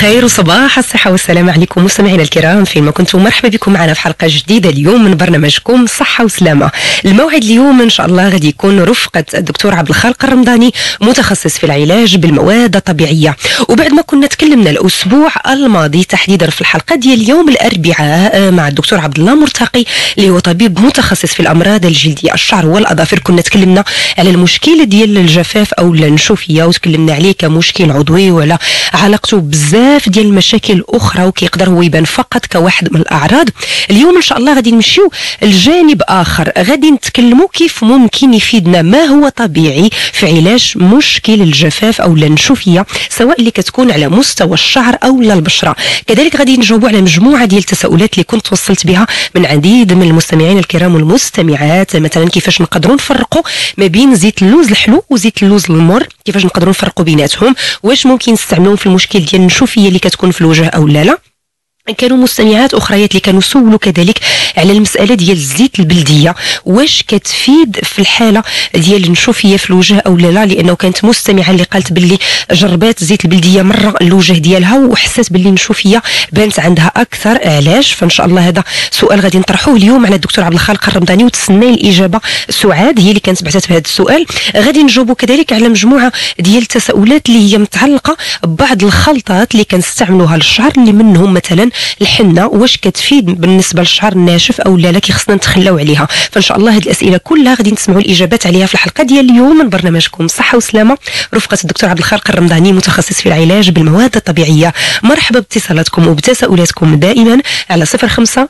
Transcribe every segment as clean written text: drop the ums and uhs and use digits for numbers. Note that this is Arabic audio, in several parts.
الخير وصباح الصحة والسلامة عليكم مستمعينا الكرام فيما كنتم. مرحبا بكم معنا في حلقة جديدة اليوم من برنامجكم صحة وسلامة. الموعد اليوم إن شاء الله غادي يكون رفقة الدكتور عبد الخالق الرمضاني، متخصص في العلاج بالمواد الطبيعية. وبعد ما كنا تكلمنا الأسبوع الماضي تحديدا في الحلقة ديال اليوم الأربعاء مع الدكتور عبد الله مرتقي اللي هو طبيب متخصص في الأمراض الجلدية الشعر والأظافر، كنا تكلمنا على المشكل ديال الجفاف أو النشوفية، وتكلمنا عليه كمشكل عضوي ولا علاقته بزاف ديال المشاكل اخرى وكيقدر هو يبان فقط كواحد من الاعراض. اليوم ان شاء الله غادي نمشيو لجانب اخر، غادي نتكلموا كيف ممكن يفيدنا ما هو طبيعي في علاج مشكل الجفاف او النشوفيه، سواء اللي كتكون على مستوى الشعر او لا البشره. كذلك غادي نجاوبوا على مجموعه ديال التساؤلات اللي كنت وصلت بها من عديد من المستمعين الكرام والمستمعات، مثلا كيفاش نقدروا نفرقوا ما بين زيت اللوز الحلو وزيت اللوز المر، كيفاش نقدروا نفرقوا بيناتهم، واش ممكن نستعملوهم في المشكل ديال النشوفيه اللي كتكون في الوجه او لا. كانوا مستمعات اخريات اللي كانوا سولوا كذلك على المساله ديال الزيت البلديه، واش كتفيد في الحاله ديال النشوفيه في الوجه او لا، لانه كانت مستمعه اللي قالت باللي جربات الزيت البلديه مره الوجه ديالها وحسات باللي النشوفيه بانت عندها اكثر. علاش؟ فان شاء الله هذا سؤال غادي نطرحوه اليوم على الدكتور عبد الخالق الرمضاني، وتسنى الاجابه. سعاد هي اللي كانت بعثت بهذا السؤال. غادي نجاوبوا كذلك على مجموعه ديال التساؤلات اللي هي متعلقه ببعض الخلطات اللي كنستعملوها للشعر، اللي منهم مثلا الحنه، واش كتفيد بالنسبه للشعر الناشف او لا كيخصنا نتخلاو عليها. فان شاء الله هذه الاسئله كلها غادي نسمعوا الاجابات عليها في الحلقه ديال اليوم من برنامجكم صحه وسلامه رفقه الدكتور عبد الخالق الرمضاني، متخصص في العلاج بالمواد الطبيعيه. مرحبا باتصالاتكم وبتساؤلاتكم دائما على 05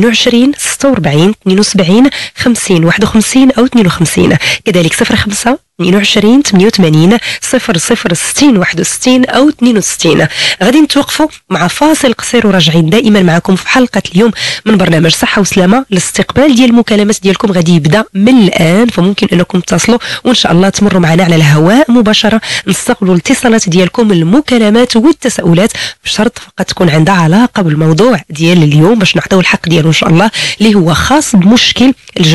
22 46 72 50 51 او 52، كذلك 05 22 88 00 60 61 او 62. غادي نتوقفوا مع فاصل قصير وراجعين دائما معكم في حلقه اليوم من برنامج صحه وسلامه. الاستقبال ديال المكالمات ديالكم غادي يبدا من الان، فممكن انكم تتصلوا وان شاء الله تمروا معنا على الهواء مباشره، نستقبلوا الاتصالات ديالكم، المكالمات والتساؤلات، بشرط فقط تكون عندها علاقه بالموضوع ديال اليوم باش نعطيو الحق ديالو ان شاء الله، اللي هو خاص بمشكل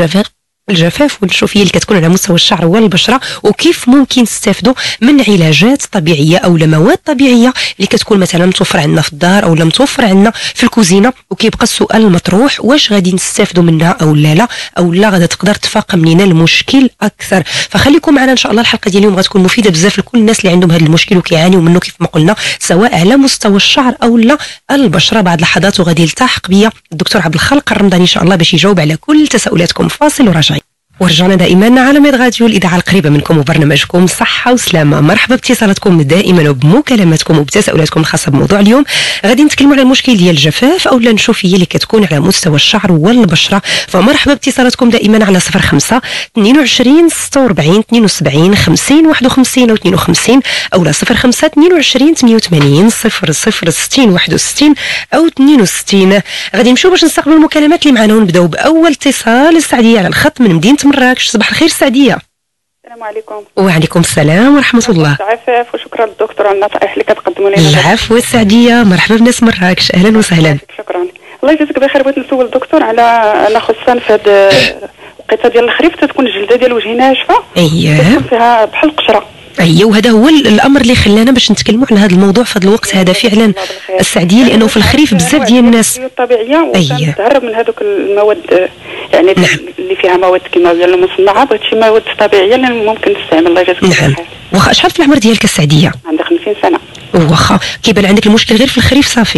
الجفاف والنشوفيه اللي كتكون على مستوى الشعر والبشره، وكيف ممكن نستافدوا من علاجات طبيعيه او مواد طبيعيه اللي كتكون مثلا متوفره عندنا في الدار او متوفره عندنا في الكوزينه. وكيبقى السؤال المطروح، واش غادي نستافدوا منها او لا غادي تقدر تفاقم لنا المشكل اكثر. فخليكم معنا ان شاء الله، الحلقه ديال اليوم غتكون مفيده بزاف لكل الناس اللي عندهم هذا المشكل وكيعانيوا منه كيف ما قلنا، سواء على مستوى الشعر او لا البشره. بعد لحظات وغادي يلتحق بيا الدكتور عبد الخالق الرمضاني ان شاء الله باش يجاوب على كل تساؤلاتكم. فاصل وراجعين. ورجعنا دائما على ميد راديو، الاذاعه القريبه منكم وبرنامجكم صحه وسلامه. مرحبا باتصالاتكم دائما وبمكالماتكم وبتساؤلاتكم الخاصه بموضوع اليوم. غادي نتكلموا على المشكل ديال الجفاف او النشوفيه اللي كتكون على مستوى الشعر والبشره. فمرحبا باتصالاتكم دائما على 05 22 46 72 50 51 او 52 او 05 22 88 00 60 61 او 62. غادي نمشيو باش نستقبلوا المكالمات اللي معنا، ونبداو باول اتصال. السعديه على الخط من مدينه مراكش. صباح الخير السعديه. السلام عليكم. وعليكم السلام ورحمه الله. عفاف وشكرا للدكتور على النصائح اللي كتقدموا لنا. العفو السعديه، مرحبا بناس مراكش، اهلا وسهلا. شكرا، الله يجازيك بخير. بغيت نسول الدكتور على انا خصوصا في هذه الوقيته ديال الخريف تتكون الجلده ديال وجهي ناشفه، تكون فيها بحال القشره. ايوه، وهذا هو الامر اللي خلانا باش نتكلموا على هذا الموضوع في هذا الوقت هذا فعلا السعديه، لانه في الخريف بزاف ديال الناس الطبيعيه وتهرب من هذوك المواد يعني اللي فيها مواد كيماويه المصنعه، بغيت شي مواد طبيعيه اللي ممكن نستعمل. الله يجازيك بخير. واخا شحال في العمر ديالك السعديه؟ عندي 50 سنه. واخا كيبان عندك المشكل غير في الخريف صافي؟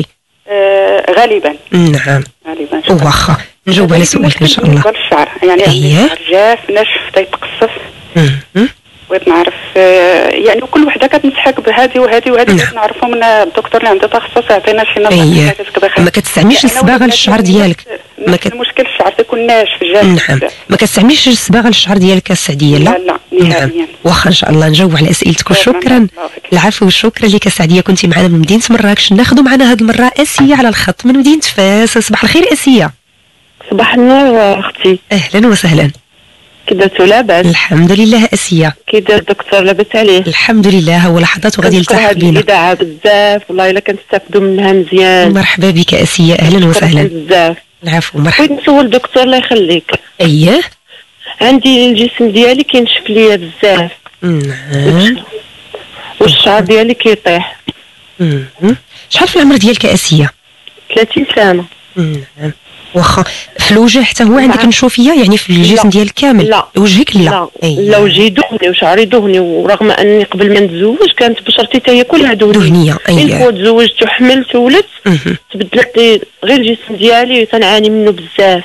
غالبا. نعم غالبا. واخا نجاوب على سؤالك ان شاء الله. الشعر يعني الشعر جاف ناشف تيتقصف. بغيت نعرف يعني كل وحده كتنصحك بهذه وهذه وهذه، بغيت نعرفوا من الدكتور اللي عنده تخصص يعطينا شي نصائح. ما كتستعمليش الصباغه للشعر ديالك؟ المشكل الشعر تيكون ناشف جاف. نعم، ما كتستعمليش الصباغه للشعر ديالك السعديه؟ لا لا نهائيا. واخا ان شاء الله نجاوب على اسئلتك وشكرا. العفو والشكر لك سعديه، كنتي معنا من مدينه مراكش. ناخذ معنا هذه المره اسيه على الخط من مدينه فاس. صباح الخير اسيه. صباح النور اختي. اهلا وسهلا. كي درتو لاباس؟ الحمد لله اسيه. كي داير الدكتور لاباس عليه؟ الحمد لله، هو لحظات وغادي يلتحق بينا. هذه الاذاعه بزاف والله الا كنستافدوا منها مزيان. مرحبا بك اسيه، اهلا وسهلا. بزاف. العفو مرحبا. بغيت نسول الدكتور الله يخليك. اييه. عندي الجسم ديالي كينشف ليا بزاف. نعم. والشعر ديالي كيطيح. شحال في العمر ديالك اسيه؟ 30 سنه. نعم. واخا في الوجه حتى هو عندك نشوفيه يعني في الجسم ديالك كامل؟ لا وجهك لا. لا وجهي دهني وشعري دهني، ورغم اني قبل ما نتزوج كانت بشرتي حتى هي كلها دهنيه. من تزوجت وحملت وولدت تبدلت لي غير الجسم ديالي تنعاني منه بزاف.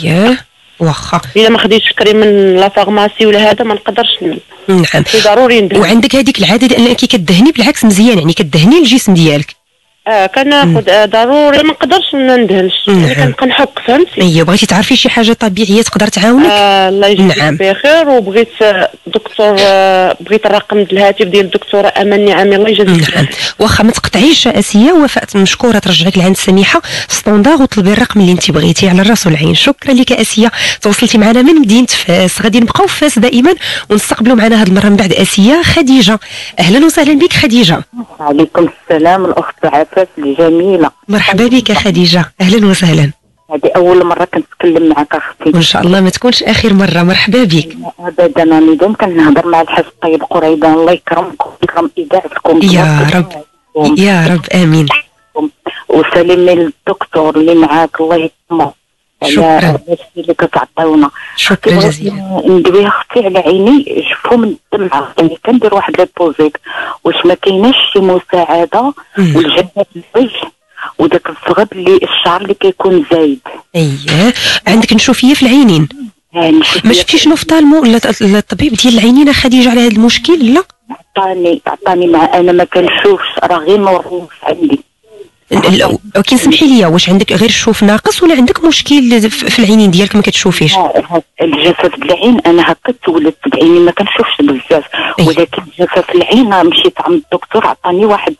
واخا الا ما خديتش كريم من لا فارماسي ولا هذا ما نقدرش نعم ضروري ندهن. وعندك هذيك العاده انك كدهني بالعكس مزيان، يعني كدهني الجسم ديالك؟ كناخذ ضروري، ما نقدرش ما ندهنش، يعني كنبقى نحك فهمتي. بغيتي تعرفي شي حاجه طبيعيه تقدر تعاونك؟ الله يجزيك بخير. وبغيت دكتور، بغيت الرقم الهاتف ديال الدكتوره امل نعمي الله يجزيك بخير. واخا ما تقطعيش اسيه، وفاء مشكوره ترجعك لعند سميحه ستوندار وطلبي الرقم اللي انت بغيتيه على الراس والعين. شكرا لك اسيه، تواصلتي معنا من مدينه فاس. غادي نبقاو في فاس دائما ونستقبلوا معنا هذه المره من بعد اسيه خديجه. اهلا وسهلا بك خديجه. وعليكم السلام الاخت عفاف الجميله. مرحبا بك خديجه، اهلا وسهلا. هذه اول مره كنتكلم معك اختي، وان شاء الله ما تكونش اخر مره. مرحبا بك. ابدا انا دوم كنهضر مع الحاج طيب قريبه، الله يكرمكم ويكرم اذاعتكم يا رب يا رب امين. وسلمي للدكتور اللي معاك الله يكرمه. شكرا اللي كتعطيونا. شكرا جزيلا. ندوي اختي على عيني شوفوا من الدمعه، يعني كندير واحد ليبوزيك، واش ما كايناش شي مساعده؟ والجبهه الوجه وداك الصغب اللي الشعر اللي كيكون زايد. عندك نشوفيه في العينين؟ ما شفتيش نوفطالمو ولا الطبيب ديال العينين خديجه على هذا المشكل؟ لا عطاني مع انا ما كنشوفش، راه غير نور عندي. ولكن سمحي لي، واش عندك غير الشوف ناقص ولا عندك مشكل في العينين ديالك ما كتشوفيش؟ الجفاف العين انا هكا تولدت بعيني ما كنشوفش بزاف، ولكن جفاف العين مشيت عند الدكتور عطاني واحد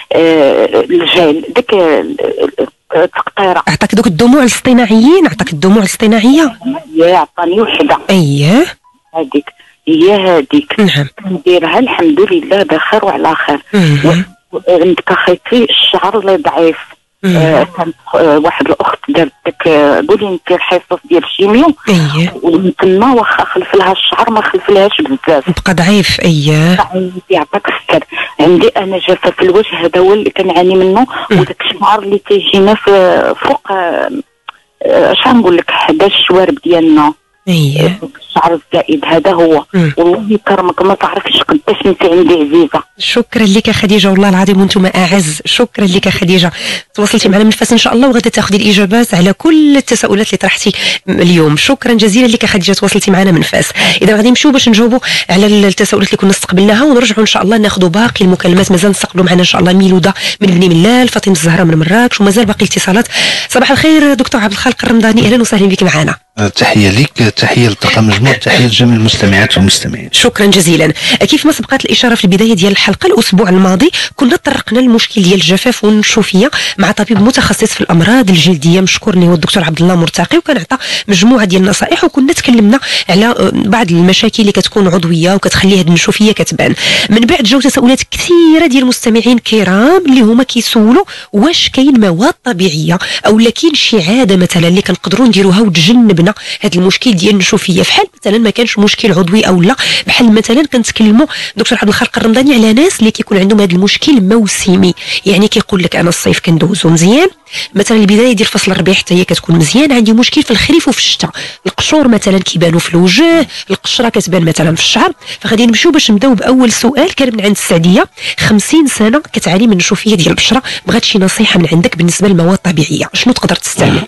الجل ديك تقطيره. عطاك دوك الدموع الاصطناعيين؟ عطاك الدموع الاصطناعيه؟ عطاني وحده. هذيك هذيك نعم نديرها الحمد لله بخير وعلى خير. عندك اخيتي الشعر اللي ضعيف. كانت واحد الاخت دارت داك قولي انت الحصص ديال الشيميو. ومن تما واخا خلف لها الشعر ما خلف لهاش بزاف، بقى ضعيف. يعطيك السر. عندي انا جفاف الوجه هذا هو اللي كنعاني منه، وداك الشعر اللي تيجينا فوق اش نقول لك 11 شوارب ديالنا. الشعر الزائد هذا هو. والله يكرمك ما تعرفش قداش انت عندي عزيزه. شكرا لك خديجه، والله العظيم وانتم اعز. شكرا لك خديجه، تواصلتي معنا من فاس ان شاء الله، وغادي تاخذي الاجابات على كل التساؤلات اللي طرحتي اليوم. شكرا جزيلا لك خديجه، تواصلتي معنا من فاس. اذا غادي نمشيو باش نجاوبوا على التساؤلات اللي كنا استقبلناها، ونرجعوا ان شاء الله ناخذوا باقي المكالمات. مازال نستقبلوا معنا ان شاء الله ميلوده من بني ملال، فاطمه الزهراء من مراكش، ومازال باقي اتصالات. صباح الخير دكتور عبد الخالق الرمضاني، اهلا وسهلا بك معنا. تحيه لك، تحيه لطاقم المجموع، تحيه لجميع المستمعات والمستمعين. شكرا جزيلا. كيف ما سبقت الاشاره في البدايه ديال الحلقه، الاسبوع الماضي كنا تطرقنا للمشكل ديال الجفاف والنشوفيه مع طبيب متخصص في الامراض الجلديه مشكورني هو الدكتور عبد الله مرتقي، وكان عطى مجموعه ديال النصائح، وكنا تكلمنا على بعض المشاكل اللي كتكون عضويه وكتخلي هذه النشوفيه كتبان. من بعد جاو تساؤلات كثيره ديال المستمعين كرام اللي هما كيسولوا واش كاين مواد طبيعيه او لا كاين شي عاده مثلا اللي كنقدروا نديروها وتجنبنا هذا المشكل ديال النشوفيه، في حال مثلا ما كانش مشكل عضوي او لا. بحال مثلا كنتكلموا دكتور عبد الخالق الرمضاني على ناس اللي كيكون عندهم هذا المشكل موسمي، يعني كيقول لك انا الصيف كندوزو مزيان، مثلا البدايه ديال فصل الربيع حتى هي كتكون مزيان، عندي مشكل في الخريف وفي الشتاء، القشور مثلا كيبانوا في الوجه، القشره كتبان مثلا في الشعر. فغادي نمشيو باش نبداو باول سؤال كان من عند السعديه، 50 سنه كتعاني من النشوفيه ديال البشره، بغات شي نصيحه من عندك بالنسبه للمواد الطبيعيه، شنو تقدر تستعمل؟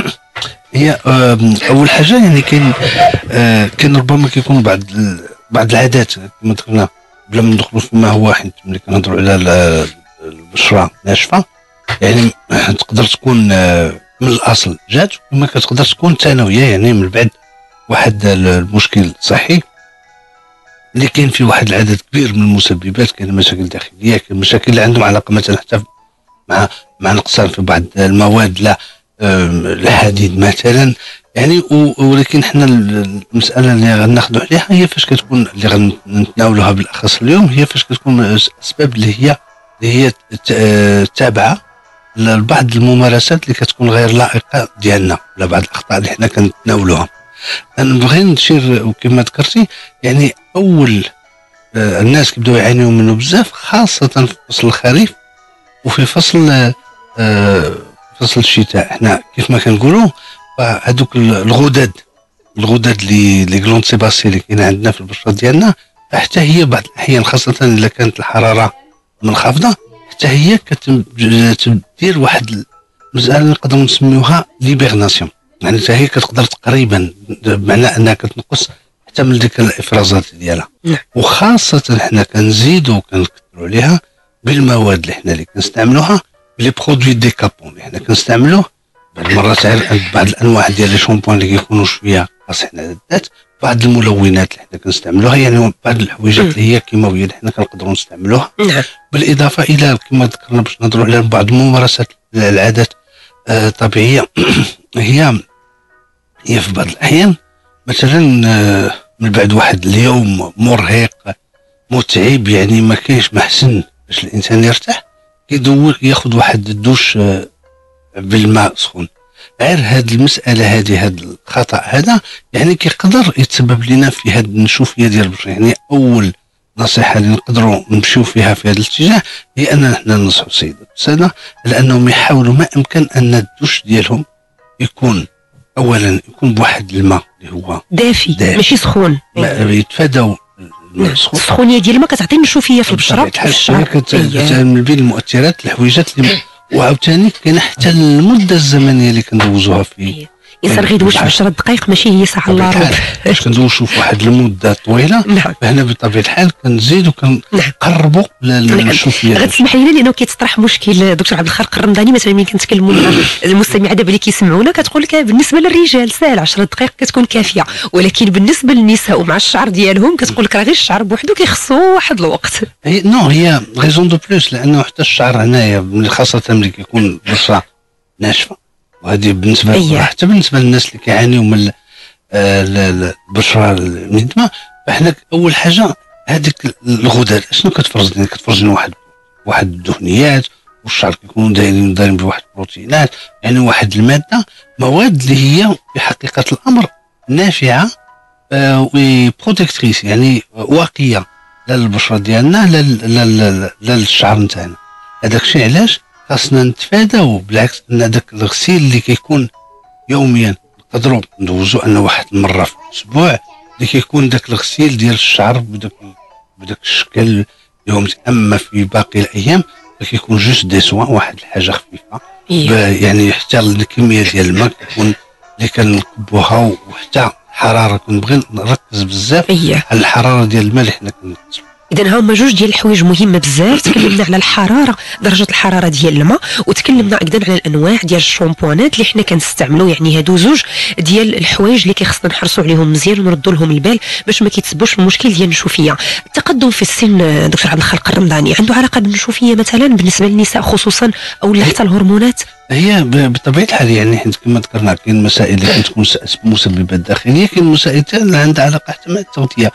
هي اول حاجه يعني كاين ربما كيكونوا بعض العادات كما ذكرنا بلا ما ندخلوا فيما هو، حيت ملي كنهضروا على البشره ناشفه يعني تقدر تكون من الاصل جات، وما كتقدر تكون ثانويه يعني من بعد واحد المشكل صحي اللي كاين فيه واحد العدد كبير من المسببات. كاين مشاكل داخليه، كاين مشاكل اللي عندهم علاقه مثلا حتى مع نقصان في بعض المواد، لا الحديد مثلا يعني. ولكن حنا المساله اللي غناخذوا عليها هي فاش كتكون اللي غنتناولوها بالاخص اليوم، هي فاش كتكون الاسباب اللي هي تابعه لبعض الممارسات اللي كتكون غير لائقه ديالنا، ولا بعض الاخطاء اللي حنا كنتناولوها. انا نبغي نشير وكما ذكرتي يعني اول الناس كيبداو يعانيوا منه بزاف خاصه في فصل الخريف، وفي فصل الشتاء احنا كيف ما كنقولوا هذوك الغدد اللي غلوند سيباسي اللي كاين عندنا في البشره ديالنا، حتى هي بعض الاحيان خاصه اذا كانت الحراره منخفضه حتى هي كتدير واحد المساله نقدروا نسميوها ليبرناسيون، يعني حتى هي كتقدر تقريبا بمعنى انها كتنقص حتى من ديك الافرازات ديالها. وخاصه حنا كنزيدوا كنكثروا عليها بالمواد اللي حنا كنستعملوها، لي برودوي ديكابون اللي حنا كنستعملوه بعض المرات بعض الانواع ديال لي شامبوان اللي كيكونوا شويه قاصحين على الذات، بعض الملونات اللي حنا كنستعملوها، يعني بعض الحويجات اللي هي كيماويه اللي حنا كنقدروا نستعملوها. بالاضافه الى كما ذكرنا باش نهضروا على بعض الممارسات العادات طبيعيه هي في بعض الاحيان مثلا من بعد واحد اليوم مرهق متعب، يعني ما كاينش محسن باش الانسان يرتاح، كيدور ياخذ واحد الدوش بالماء سخون. غير هاد المساله هاد الخطا هذا يعني كيقدر يتسبب لنا في هاد النشوفيه ديال البشره. يعني اول نصيحه اللي نقدروا نمشيو فيها في هذا الاتجاه هي اننا حنا ننصحوا السيدات والساده على انهم يحاولوا ما امكن ان الدوش ديالهم يكون اولا يكون بواحد الماء اللي هو دافي. ماشي سخون، يتفاداو السخونيه ديال الماء كتعطي النشوفيه في البشره في الشعر. من بين المؤثرات الحويجات اللي وعاوتاني كاين حتى المده الزمنيه اللي كندوزوها فيه. الانسان غيدوش 10 دقائق ماشي هي ساعه الا ربع، باش كندوشوا في واحد المده طويله. فهنا بطبيعه الحال كنزيدوا كنقربوا للشوفيه. غتسمح لينا لانه كيتطرح مشكل دكتور عبد الخالق الرمضاني مثلا ملي كنتكلموا مع المستمع دابا اللي كيسمعونا كتقول لك بالنسبه للرجال ساهل 10 دقائق كتكون كافيه، ولكن بالنسبه للنساء ومع الشعر ديالهم كتقول لك راه غير الشعر بوحدو كيخصو واحد الوقت. هي غيزون دو بلوس، لانه حتى الشعر هنايا خاصه ملي كيكون البشره ناشفه، وهذه بالنسبه حتى بالنسبه للناس اللي كيعانيوا من البشره المدمه، فاحنا اول حاجه هذيك الغدد شنو كتفرز لنا؟ كتفرز لنا واحد الدهنيات، والشعر كيكونوا دايرين بواحد البروتينات، يعني واحد الماده، مواد اللي هي في حقيقه الامر نافعه وبروتكتريس، يعني واقيه لا للبشره ديالنا لا للشعر نتاعنا. هذاك الشيء علاش خاصنا نتفاداو، بالعكس ان هذاك الغسيل اللي كيكون يوميا نقدروا ندوزو انه واحد المره في الاسبوع اللي كيكون داك الغسيل ديال الشعر بداك الشكل يوم. اما في باقي الايام كيكون جوست دي سوان، واحد الحاجه خفيفه يعني حتى الكميه ديال الماء كتكون اللي كنكبوها، وحتى الحراره كنبغي نركز بزاف على الحراره ديال الماء اللي حنا كنكتسبو. اذا هما جوج ديال الحوايج مهمه بزاف. تكلمنا على الحراره، درجه الحراره ديال الماء، وتكلمنا ايضا على الانواع ديال الشامبوانات اللي حنا كنستعملوا. يعني هادو زوج ديال الحوايج اللي كيخصنا نحرصوا عليهم مزيان ونردوا لهم البال باش ما كيتسبوش في المشكل ديال النشوفيه. التقدم في السن دكتور عبد الخالق الرمضاني عنده علاقه بالنشوفيه مثلا بالنسبه للنساء خصوصا، او حتى الهرمونات؟ هي بطبيعه الحال يعني حيت كما ذكرنا كاين مسائل اللي كتكون مسببات داخليه، كاين مسائل اللي عندها علاقه حتى مع التغذيه.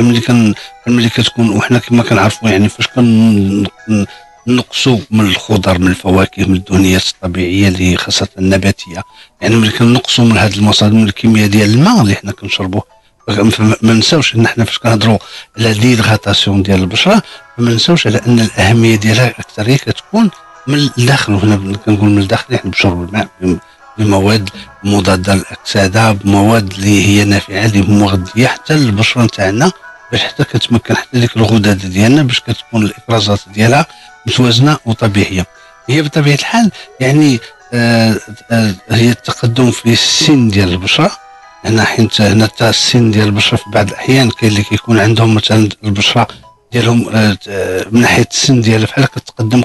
ملي كتكون وحنا كما كنعرفوا يعني فاش كنقصوا من الخضر من الفواكه من الدهنيات الطبيعيه اللي خاصه النباتيه، يعني ملي كنقصوا من هذه المصادر من الكميه ديال الماء اللي حنا كنشربوه، ما نساوش ان حنا فاش كنهضروا على ليدغاتاسيون ديال البشره ما نساوش على ان الاهميه ديالها اكثريه كتكون من الداخل. وهنا كنقول من الداخل يعني بشرب الماء بمواد مضاده للاكسده، بمواد اللي هي نافعه اللي مغذيه حتى للبشره نتاعنا، باش حتى كتمكن حتى ديك الغدد ديالنا باش كتكون الافرازات ديالها متوازنه وطبيعيه. هي بطبيعه الحال يعني هي التقدم في السن ديال البشره. هنا حتى السن ديال البشره في بعض الاحيان كاين اللي كيكون عندهم مثلا البشره ديالهم من ناحيه السن ديالها بحال كتقدم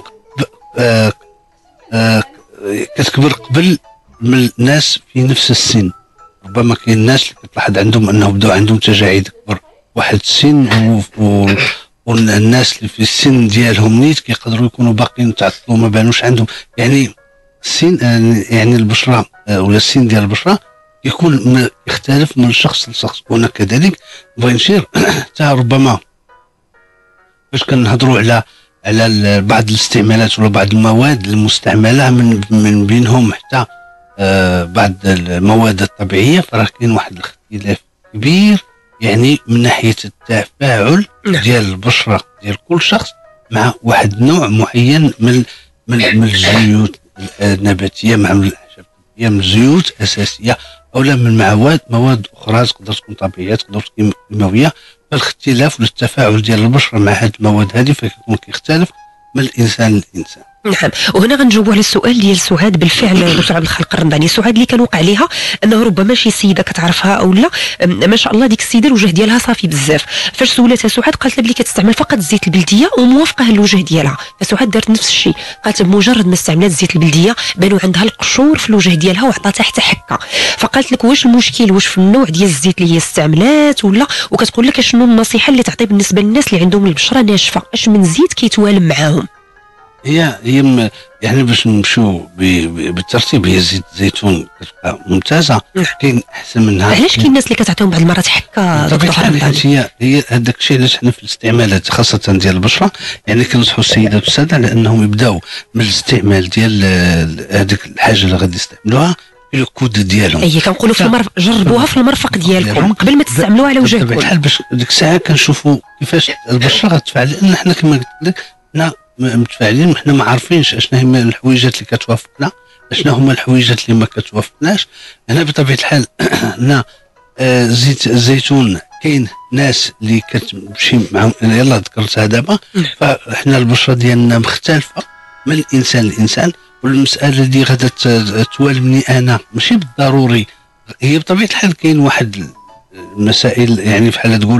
كتكبر قبل من الناس في نفس السن. ربما كاين الناس اللي كتلاحظ عندهم انه بداو عندهم تجاعيد كبر واحد السن، والناس اللي في السن ديالهم نيت كيقدروا يكونوا باقيين تعطلوا ما بانوش عندهم. يعني السن يعني البشره ولا السن ديال البشره يكون يختلف من شخص لشخص. هنا كذلك بغي نشير حتى ربما باش كنهضروا على بعض الاستعمالات ولا بعض المواد المستعمله من بينهم حتى بعض المواد الطبيعيه، فراه كاين واحد الاختلاف كبير يعني من ناحيه التفاعل ديال البشره ديال كل شخص مع واحد نوع معين من من الزيوت النباتيه مع من الاعشاب الطبيعيه، من زيوت اساسيه او لا من مواد اخرى تقدر تكون طبيعيه تقدر تكون كيماويه. فالاختلاف والتفاعل ديال البشره مع هذه المواد هذه فكيكون كيختلف من الانسان للانسان. نعم، وهنا غنجاوبوا على السؤال ديال سعاد. بالفعل دكتور عبد الخالق الرمضاني، سعاد اللي كان وقع ليها انه ربما شي سيده كتعرفها او لا، ما شاء الله ديك السيده الوجه ديالها صافي بزاف، فاش سولتها سعاد قالت لها بلي كتستعمل فقط الزيت البلديه وموافقه للوجه ديالها. فسعاد دارت نفس الشيء، قالت بمجرد ما استعملت الزيت البلديه بانوا عندها القشور في الوجه ديالها وعطاتها حتى حكه. فقالت لك واش المشكل واش في النوع ديال الزيت اللي هي استعملات ولا؟ وكتقول لك شنو النصيحه اللي تعطي بالنسبه للناس اللي عندهم البشره ناشفه، اش من زيت كيتوالم معاهم؟ هي يعني باش نمشيو بالترتيب، هي زيت الزيتون كتبقى ممتازه، كاين احسن منها. علاش كاين الناس اللي كتعطيهم بعض المرات حكه دكتور؟ هي هذاك الشيء علاش حنا في الاستعمالات خاصه ديال البشره يعني كنصحوا السيدات والساده على انهم يبداو من الاستعمال ديال هذيك الحاجه اللي غادي يستعملوها في الكود ديالهم. اي كنقولوا في جربوها في المرفق ديالكم قبل ما تستعملوها على وجهكم. بحال باش ديك الساعه كنشوفوا كيفاش البشره غتفعل، لان حنا كما قلت لك حنا متفاعلين وحنا ما عارفينش اشنا هما الحويجات اللي كتوافقنا، اشنا هما الحويجات اللي ما كتوافقناش. هنا بطبيعه الحال هنا زيت الزيتون كاين ناس اللي كتمشي معهم، انا يلاه ذكرتها دابا، فاحنا البشره ديالنا مختلفه من الانسان للانسان، والمساله اللي غادا توالمني انا ماشي بالضروري. هي بطبيعه الحال كاين واحد المسائل يعني بحال تقول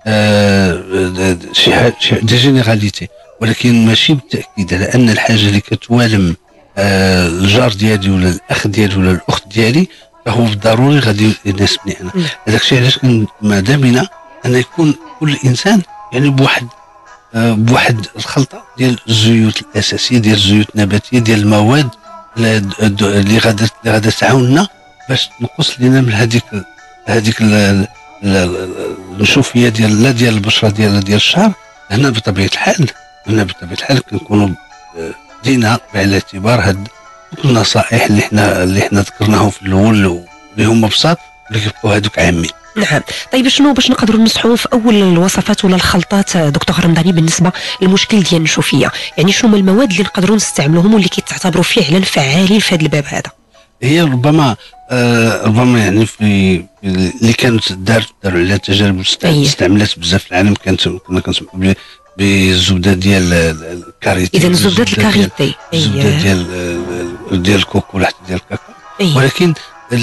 شي دي جينيراليتي، ولكن ماشي بالتاكيد على ان الحاجه اللي كتوالم الجار ديالي ولا الاخ ديالي ولا الاخت ديالي فهو بالضروري غادي يناسبني انا. هذاك الشيء علاش ماذا بنا ان يكون كل انسان يعني بواحد الخلطه ديال الزيوت الاساسيه، ديال الزيوت النباتيه، ديال المواد اللي غادا تعاوننا باش تنقص لنا من هذيك النشوفيه ديال البشره ديال الشعر. هنا بطبيعه الحال كنكونوا دينا بعين الاعتبار هاد النصائح اللي حنا ذكرناهم في الاول اللي هما بساط اللي كيبقاو هذوك عامين. نعم، طيب شنو باش نقدروا ننصحوا في اول الوصفات ولا الخلطات دكتور رمضاني بالنسبه للمشكل ديال النشوفيه؟ يعني شنو هما المواد اللي نقدروا نستعملوهم واللي كيتعتبروا فعلا فعالين في هذا الباب هذا؟ هي ربما يعني في اللي كانت داروا على تجارب استعملت بزاف في العالم، كنا كنسمعوا بالزبده ديال الكاريتي. اذا الزبده الكاريتي، الزبده ديال الكوكو ولا حتى ديال الكاكاو، ولكن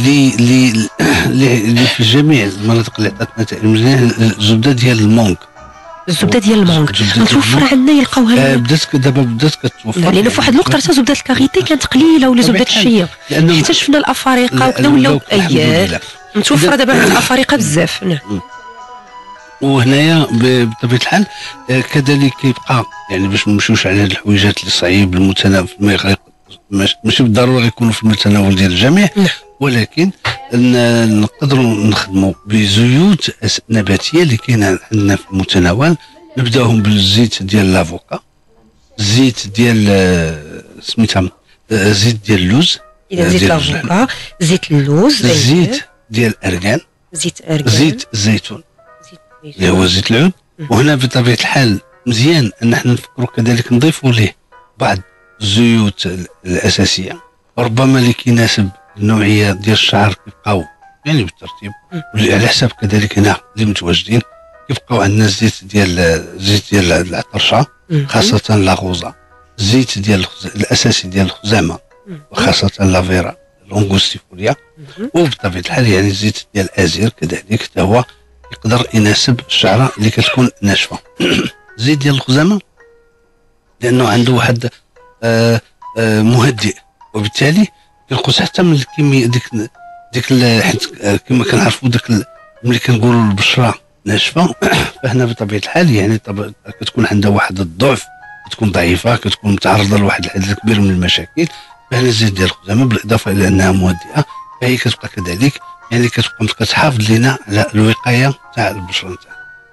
اللي في جميع المناطق اللي عطاتنا نتائج مزيانه الزبده ديال المونغ. الزبده ديال المونغ متوفره عندنا يلقاوها بدات كتوفر، لان في واحد الوقت راه زبده الكاريتي كانت قليله ولا زبده الشيا، حتى شفنا الافارقه وكذا ولاو متوفره دابا عند الافارقه بزاف. نعم، وهنايا بطبيعه الحال كذلك كيبقى يعني باش ما نمشيوش على هاد الحويجات اللي صعيب المتناول ماشي بالضروره يكونوا في المتناول ديال الجميع، ولكن نقدروا نخدموا بزيوت نباتيه اللي كاينه عندنا في المتناول. نبداوهم بالزيت ديال لافوكا، زيت ديال سميتها زيت ديال اللوز، اذا زيت لافوكا، زيت اللوز، زيت ديال الارغان، زيت الزيتون اللي هو زيت العود. وهنا بطبيعه الحال مزيان ان احنا نفكروا كذلك نضيفوا ليه بعض الزيوت الاساسيه ربما اللي كيناسب النوعيه ديال الشعر كيبقاو يعني بالترتيب، على حساب كذلك هنا اللي متواجدين كيبقاو عندنا الزيت ديال العطرشه خاصه لاغوزا، الزيت ديال الاساسي ديال الخزامه وخاصه لافيرا لونغوستيفوليا، وبطبيعه الحال يعني الزيت ديال الازير كذلك حتى هو يقدر يناسب الشعره اللي كتكون ناشفه. الزيت ديال الخزامه لانه عنده واحد مهدئ، وبالتالي كينقص حتى من الكميه ديك حيت كما كنعرفوا ملي كنقولوا البشره ناشفه فهنا بطبيعه الحال يعني كتكون عندها واحد الضعف، كتكون ضعيفه، كتكون متعرضه لواحد العدد كبير من المشاكل. فهنا الزيت ديال الخزامه بالاضافه الى انها مهدئه فهي كتبقى كذلك يعني كتحافظ لنا على الوقايه تاع البشره نتاعنا.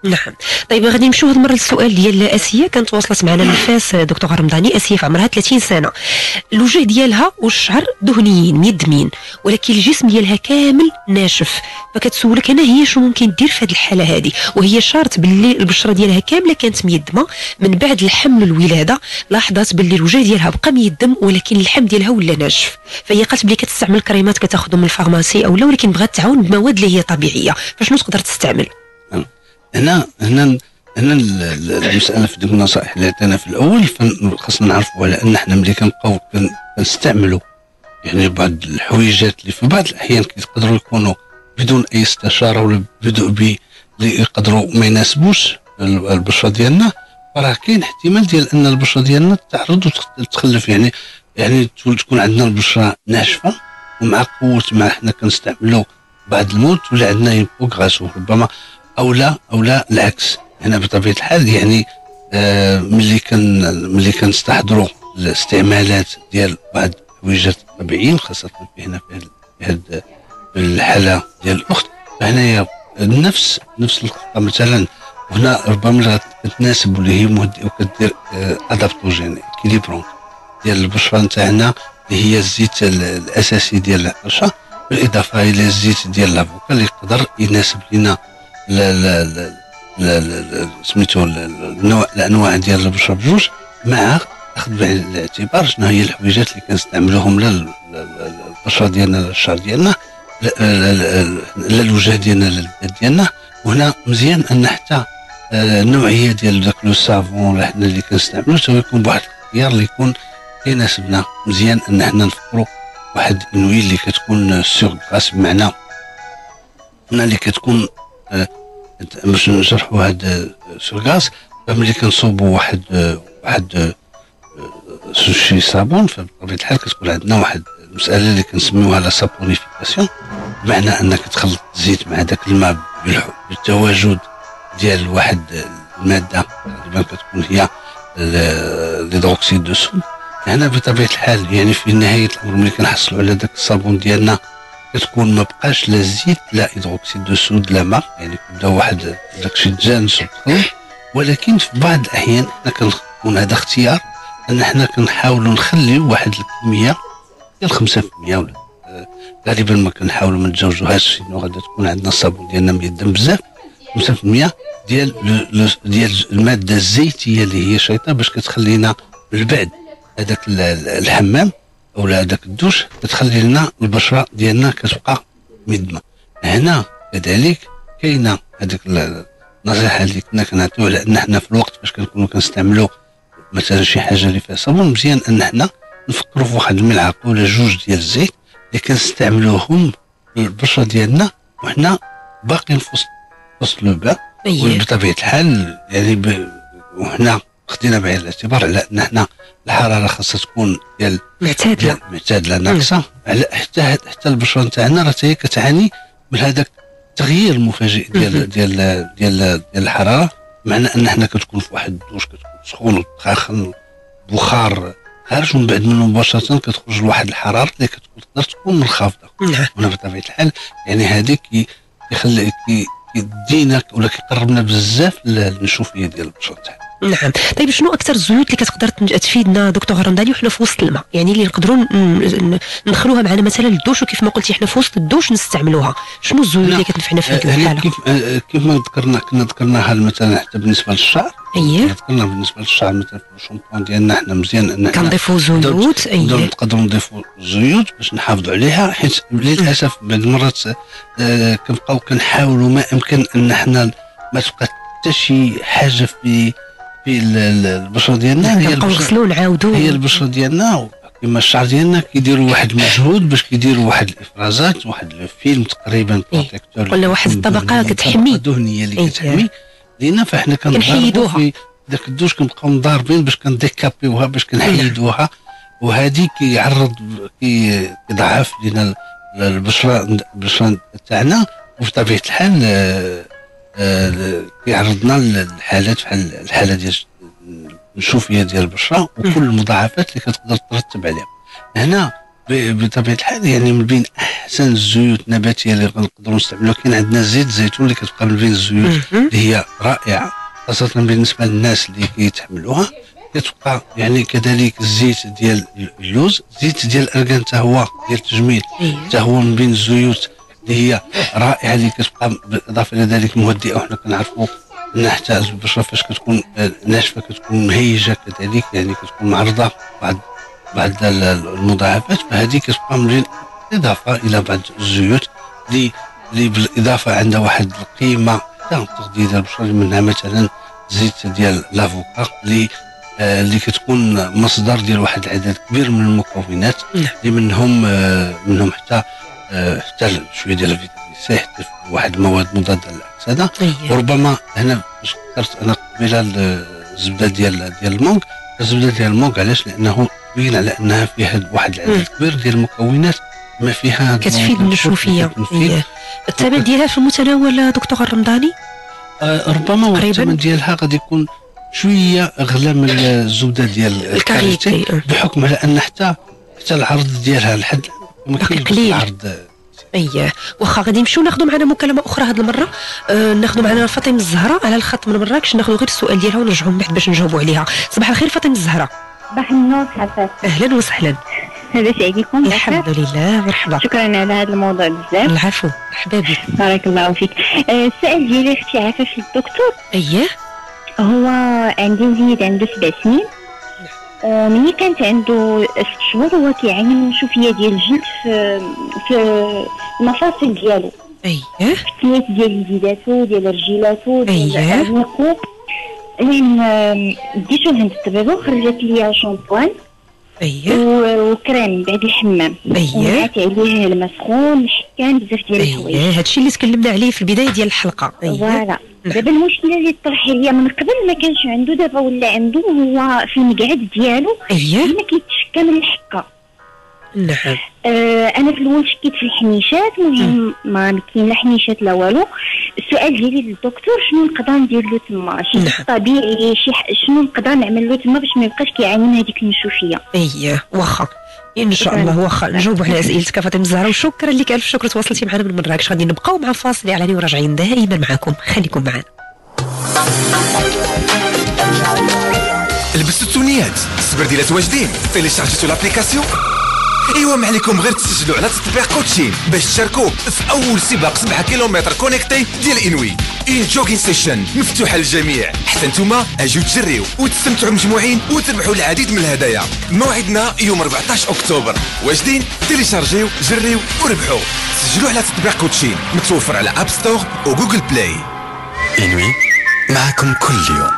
نعم. طيب غادي نمشيو هذه المره للسؤال ديال اسيا، كانت واصلت معنا النفاس دكتور رمضاني. اسيا في عمرها 30 سنه، الوجه ديالها والشعر دهنيين ميدمين، ولكن الجسم ديالها كامل ناشف، فكتسولك هنا هي شنو ممكن دير في هذه الحاله هذه، وهي شارت باللي البشره ديالها كامله كانت ميدمه من بعد الحمل والولاده. لاحظت باللي الوجه ديالها بقى ميدم ولكن اللحم ديالها ولا ناشف، فهي قالت بلي كتستعمل كريمات كتاخذهم من الفارماسي او لا، ولكن بغات تعاون بمواد اللي هي طبيعيه، فشنو تقدر تستعمل؟ هنا المساله في ديك النصائح اللي عطينا في الاول، خاصنا نعرفوا على ان احنا ملي كنبقاو كنستعملوا يعني بعض الحويجات اللي في بعض الاحيان كيقدروا يكونوا بدون اي استشاره ولا بدون اللي يقدروا ما يناسبوش البشره ديالنا، فراه كاين احتمال ديال ان البشره ديالنا تعرض وتخلف. يعني تكون عندنا البشره ناشفه ومع قوه ما احنا كنستعملوا بعض الموت ولا عندنا فوق غاسو ربما او لا العكس. هنا بطبيعه الحال يعني ملي كنستحضروا الاستعمالات ديال بعض الحويجات الطبيعيين خاصه هنا في هذه الحاله ديال الاخت، فهنايا نفس الخطه مثلا هنا ربما تتناسب واللي هي مهدئه وكدير ادابتوجين اكيليبرون ديال البشره نتاعنا اللي هي الزيت الاساسي ديال العطشه، بالاضافه الى الزيت ديال لافوكا اللي يقدر يناسب لنا سميتو الانواع ديال البشره بجوج، مع اخذ بعين الاعتبار شنو هي الحويجات اللي كنستعملوهم للبشره ديالنا للشعر ديالنا للوجه ديالنا لليد ديالنا. وهنا مزيان ان حتى النوعيه ديال داك لو سافون اللي كنستعملو حتى يكون بواحد الاختيار اللي يكون كيناسبنا. مزيان ان حنا نفكروا واحد النوي اللي كتكون سيغ غاس، بمعنى اللي كتكون باش نشرحوا هاد سورغاس، ملي كنصوبوا واحد شي صابون، فبطبيعه الحال كتكون عندنا واحد المساله اللي كنسميوها لا سابونيفيكاسيون، بمعنى انك تخلط الزيت مع داك الماء بالتواجد ديال واحد الماده غالبا كتكون هي الهيدروكسيد دو صود. هنا بطبيعه الحال يعني في نهايه الامر ملي كنحصلوا على داك الصابون ديالنا كتكون ما بقاش لا زيت لا هيدروكسيد دو صود لا ماء، يعني كيبدا واحد داكشي تجانس وتخلط. ولكن في بعض الاحيان حنا كنكون هذا اختيار ان حنا كنحاولوا نخليو واحد الكميه ديال 5% ولا غالبا ما كنحاولوا ما نتجاوزوهاش، انه غادي تكون عندنا الصابون ديالنا ميدم بزاف، 5% ديال الماده الزيتيه اللي هي شيطه باش كتخلينا من بعد هذاك الحمام او هذاك الدوش كتخلي لنا البشره ديالنا كتبقى مدمه. هنا كذلك كاينه هذيك النصيحه اللي كنا كنعطيوها، لان حنا في الوقت باش كنكونوا كنستعملوا مثلا شي حاجه اللي فيها صابون، مزيان ان حنا نفكروا في واحد الملعقه ولا جوج ديال الزيت اللي كنستعملوهم للبشره ديالنا وحنا باقيين في وسط لو بان. بطبيعه الحال يعني وحنا خدينا بعين الاعتبار على ان حنا الحراره خاصها تكون ديال معتدله ناقصه، على حتى البشره نتاعنا راه هي كتعاني من هذاك التغيير المفاجئ ديال الحراره، معنى ان حنا كتكون في واحد الدوش كتكون سخون وتخاخن بخار خارج، ومن بعد منه مباشره كتخرج لواحد الحراره اللي تقدر تكون منخفضه. هنا بطبيعه الحال يعني هذاك كيخلي كيدينا ولا كيقربنا بزاف للنشوفيه ديال البشره تاعنا. نعم. طيب شنو اكثر الزيوت اللي كتقدر تفيدنا دكتور رمضاني وحنا في وسط الماء، يعني اللي نقدروا ندخلوها معنا مثلا للدوش، وكيف ما قلتي حنا في وسط الدوش نستعملوها، شنو الزيوت اللي كتنفعنا في هذه الحاله؟ كيف ما ذكرناها مثلا حتى بالنسبه للشعر، ذكرنا بالنسبه للشعر مثلا في الشامبوان ديالنا حنا مزيان ان كنضيفوا زيوت، نقدروا نضيفوا زيوت باش نحافظوا عليها، حيت للاسف بعض المرات كنبقاو كنحاولوا ما امكن ان حنا ما تبقى حتى شي حاجه في البشره ديالنا، هي البشره ديالنا كما الشعر ديالنا كيديروا واحد المجهود باش كيديروا واحد الافرازات، واحد الفيلم تقريبا بروتيكتور ولا واحد الطبقه كتحمي دهنيه اللي كتحمي لينا، فاحنا كنضربوا في داك الدوش كنبقاو مضاربين باش كنديكابيوها باش كنحيدوها، وهذه كيضعف لنا البشره تاعنا، وبطبيعه الحال كيعرضنا للحالات بحال الحاله ديال النشوفيه ديال البشره وكل المضاعفات اللي كتقدر ترتب عليها. هنا بطبيعه الحال يعني من بين احسن الزيوت النباتيه اللي نقدروا نستعملوها كاين عندنا زيت الزيتون اللي كتبقى من بين الزيوت اللي هي رائعه خاصه بالنسبه للناس اللي كيتحملوها. كتبقى يعني كذلك الزيت ديال اللوز، زيت ديال الارغان حتى هو ديال التجميل حتى هو من بين الزيوت اللي هي رائعه اللي كتبقى بالاضافه الى ذلك مهدئه. وحنا كنعرفوا ان حتى البشره فاش كتكون ناشفه كتكون مهيجه كذلك يعني كتكون معرضه بعض المضاعفات، فهذه كتبقى من بين اضافه الى بعض الزيوت اللي بالاضافه عندها واحد القيمه تاع تغذيه البشره، منها مثلا زيت ديال لافوكا اللي كتكون مصدر ديال واحد العدد كبير من المكونات اللي منهم حتى شويه ديال الفيتامين سي، حتى واحد المواد مضاده للاكسده. وربما هنا ذكرت انا قبيله الزبده ديال المونغ. الزبده ديال المونغ علاش؟ لانه تبين على انها فيها واحد العدد كبير ديال المكونات ما فيها كتفيد من النشوفيه. الثمن ديالها في المتناول دكتور الرمضاني؟ ربما الثمن ديالها غادي يكون شويه اغلى من الزبده ديال الكاريتي بحكم على ان حتى العرض ديالها لحد ما كاينش العرض. واخا غادي نمشيو ناخذوا معنا مكالمه اخرى هذه المره. ناخذوا معنا فاطمه الزهراء على الخط من مراكش، ناخذوا غير السؤال ديالها ونرجعوا من بعد باش نجاوبوا عليها. صباح الخير فاطمه الزهراء. صباح النور حفاظ. اهلا وسهلا. لاباس عليكم؟ الحمد لله مرحبا. شكرا على هذا الموضوع بزاف. العفو مرحبا بك. بارك الله فيك. السؤال ديالي اختي عفاف للدكتور. هو عندي وليد عنده 7 سنين. ملي كانت عنده 6 شهور هو كيعاني من النشوفيه ديال الجلد في المفاصل ديالو. الفتيات ديال يديداتو ديال رجيلاتو ديال عنقو. لين ديتو عند الطبيبه وخرجت ليا شامبوان وكريم بعد الحمام. وقعت عليه الماء سخون الحكام بزاف ديال الحوايج. هادشي اللي تكلمنا عليه في البدايه ديال الحلقه. فوالا. دابا المشكله اللي طرح ليا من قبل ما كانش عنده، دابا ولا عنده، هو في المقعد ديالو ما كيتشكى من الحكه. نعم. انا في الاول شكيت في الحنيشات، المهم ما كاين لا حنيشات لا والو. السؤال ديالي للدكتور شنو نقدر ندير له تما؟ شي طبيعي شنو نقدر نعمل له تما باش ما يبقاش كيعاني من هذيك النشوفيه؟ واخا ان شاء الله واخا نجاوبوا على اسئلتك فاطمه الزهراء، وشكرا لك الف شكر تواصلتي معنا من مراكش. غادي نبقاو مع فاصل اعلاني وراجعين دائما معكم، خليكم معنا. لبستوا التونيات السبرديلات واجدين، تيليشارجيتوا لابليكاسيون. ايوا ما عليكم غير تسجلوا على تطبيق كوتشين باش تشاركوا في اول سباق 7 كيلومتر كونيكتي ديال انوي. اون جوغين سيشن مفتوحه للجميع، حتى نتوما اجيو تجريو وتستمتعوا مجموعين وتربحوا العديد من الهدايا. موعدنا يوم 14 اكتوبر. واجدين؟ تيليشارجيو جريو وربحوا. سجلوا على تطبيق كوتشين متوفر على اب ستور وجوجل بلاي. انوي معكم كل يوم.